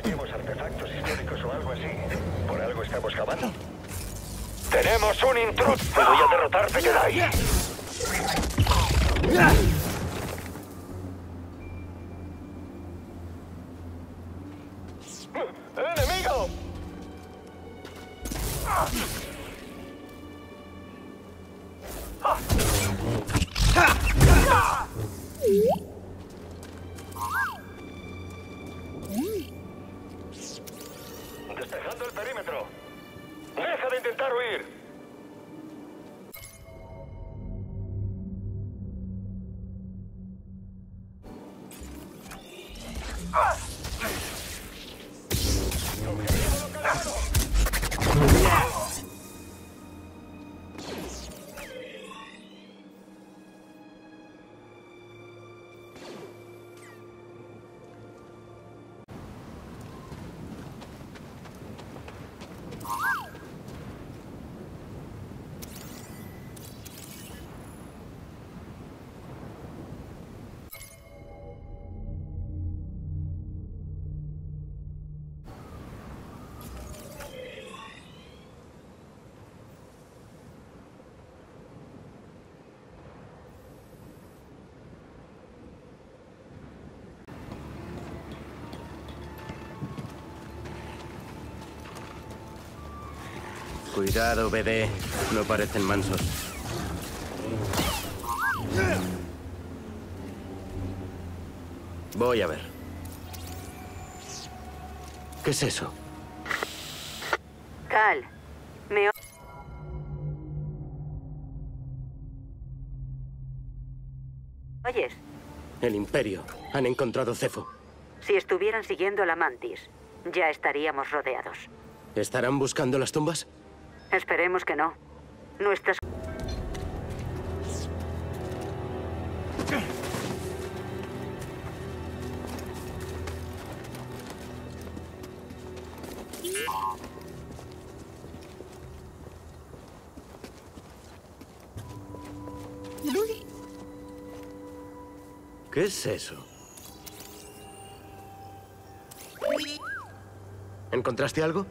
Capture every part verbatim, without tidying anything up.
hallemos artefactos históricos o algo así. ¿Por algo estamos cavando? ¡Tenemos un intruso! ¡Voy a derrotarte, Jedi! ¡Enemigo! Despejando el perímetro. ¡Deja de intentar huir! ¡Ah! Cuidado, B D. No parecen mansos. Voy a ver. ¿Qué es eso? Cal, me... ¿Oyes? El Imperio. Han encontrado Cefo. Si estuvieran siguiendo la Mantis, ya estaríamos rodeados. ¿Estarán buscando las tumbas? Esperemos que no. Nuestras... ¿Qué es eso? ¿Encontraste algo?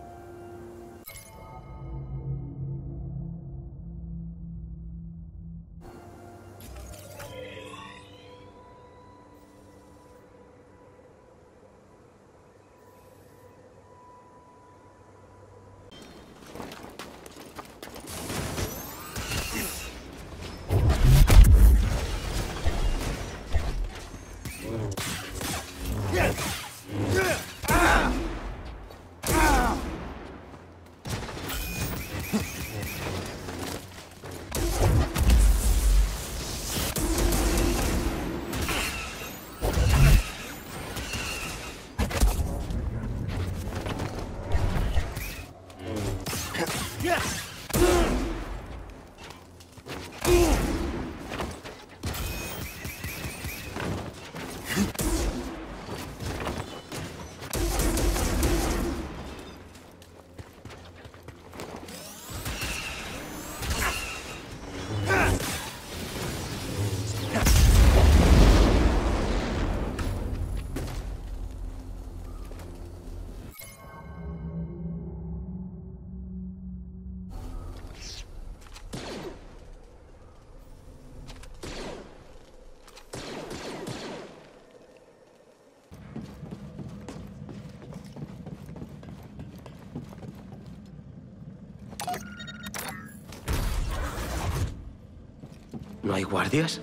¿No hay guardias?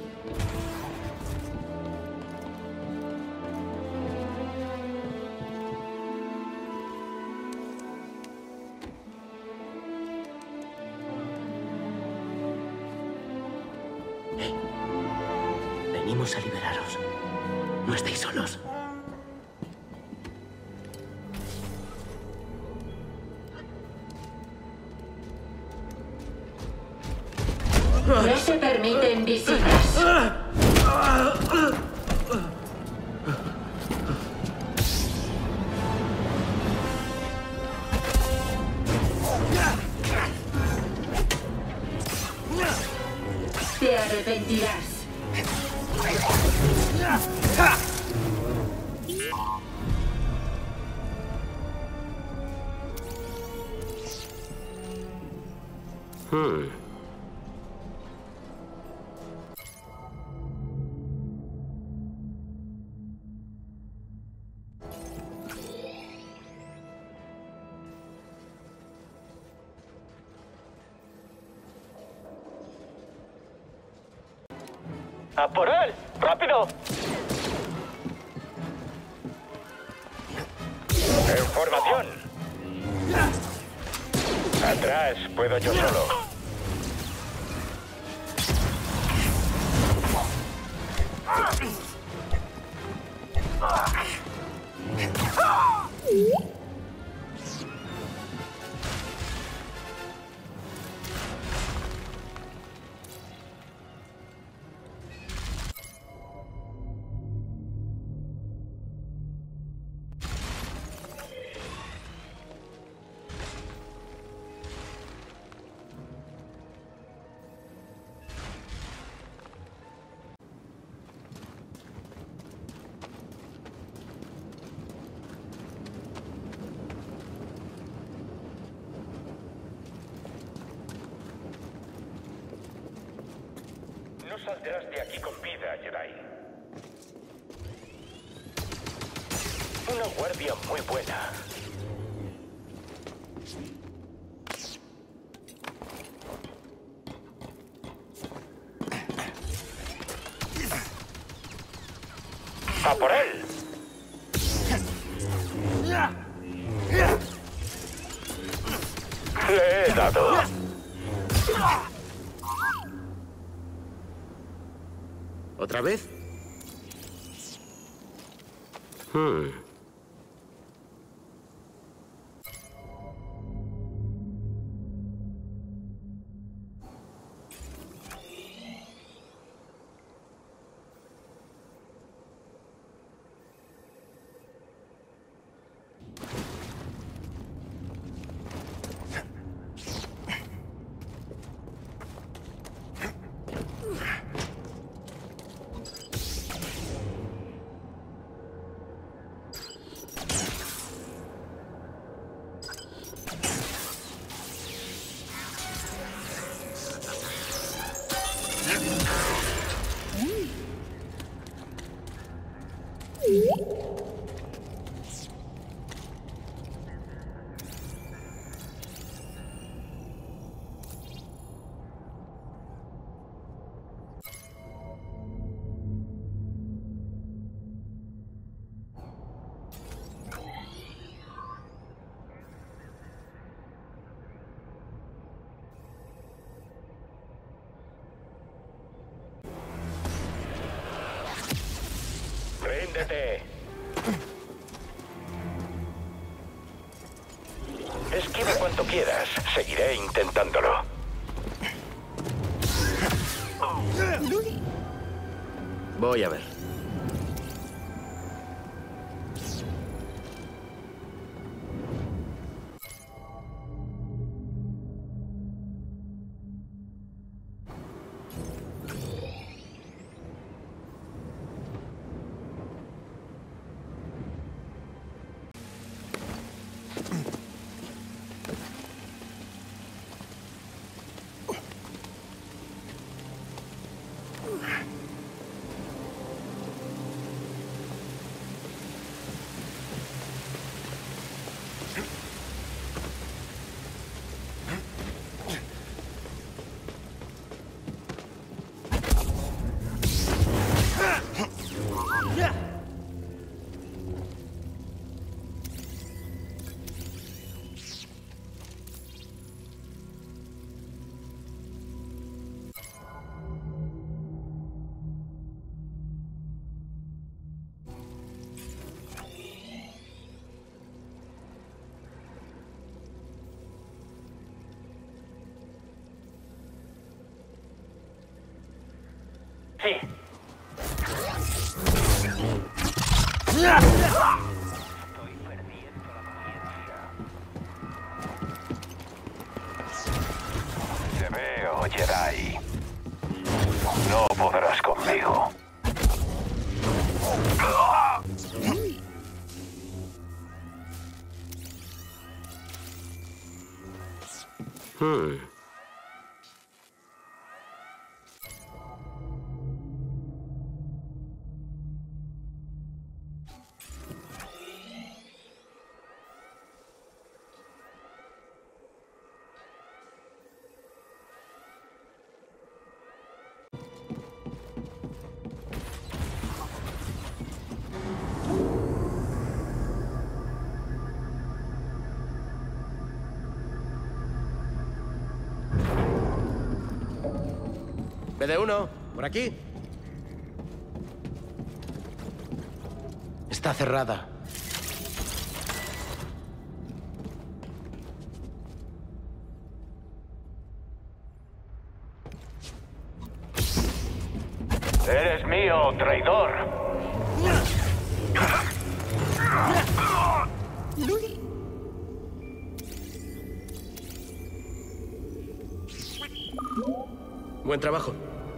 Eh, venimos a liberaros. No estáis solos. No se permiten visitas. Te arrepentirás. Hmm. ¡A por él! ¡Rápido! ¡En formación! Atrás, puedo yo solo. No saldrás de aquí con vida, Jedi. Una guardia muy buena. ¡A por él! Le he dado. ¿Otra vez? Hmm. ¡Ríndete! Esquiva cuanto quieras. Seguiré intentándolo. Voy a ver. Sí. Estoy perdiendo la paciencia. Te veo, Jedi. No podrás conmigo. Hmm. B D uno, por aquí. Está cerrada. Eres mío, traidor. Buen trabajo.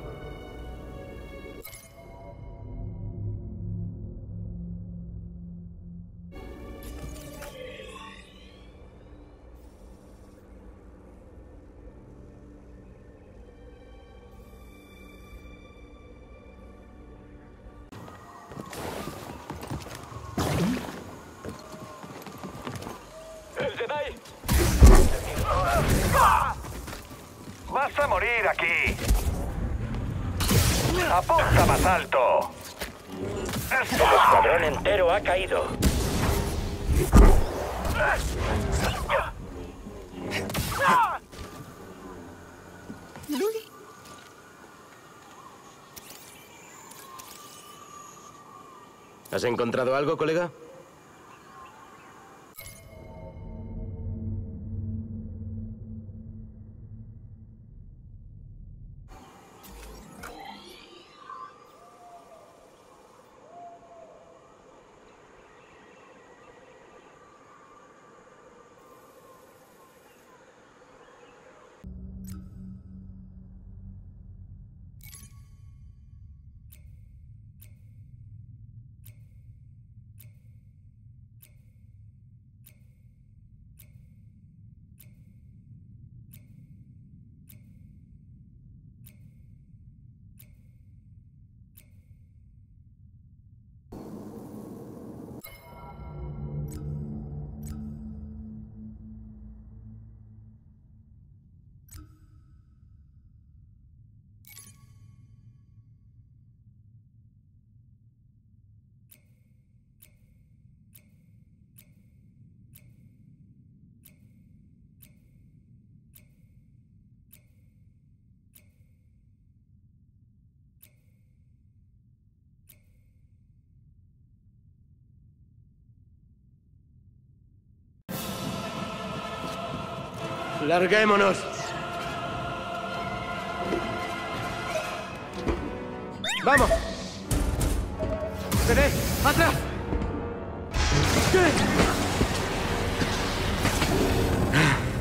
¡El Jedi! ¡Vas a morir aquí! ¡Apunta más alto! El escuadrón entero ha caído. ¿Has encontrado algo, colega? ¡Larguémonos! ¡Vamos! ¡Tené! ¡Atrás! ¿Qué?